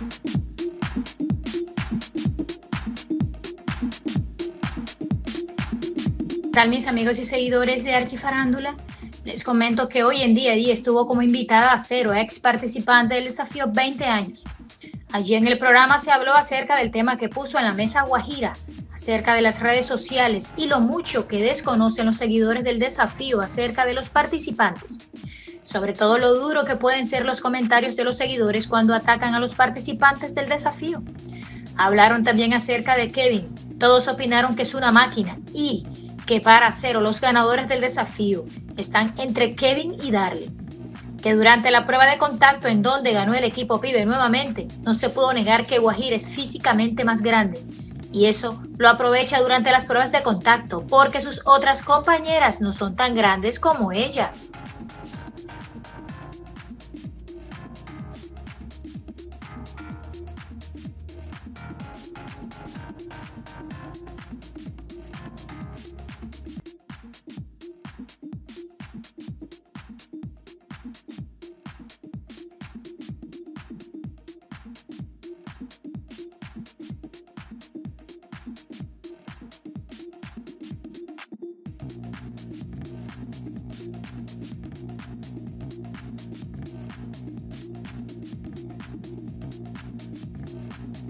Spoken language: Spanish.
¿Qué tal, mis amigos y seguidores de Archie Farándula? Les comento que hoy en día estuvo como invitada a Acero, ex participante del desafío 20 años. Allí en el programa se habló acerca del tema que puso en la mesa Guajira, acerca de las redes sociales y lo mucho que desconocen los seguidores del desafío acerca de los participantes. Sobre todo lo duro que pueden ser los comentarios de los seguidores cuando atacan a los participantes del desafío. Hablaron también acerca de Kevin. Todos opinaron que es una máquina y que para Acero los ganadores del desafío están entre Kevin y Darle. Que durante la prueba de contacto en donde ganó el equipo Pibe nuevamente, no se pudo negar que Guajira es físicamente más grande. Y eso lo aprovecha durante las pruebas de contacto porque sus otras compañeras no son tan grandes como ella.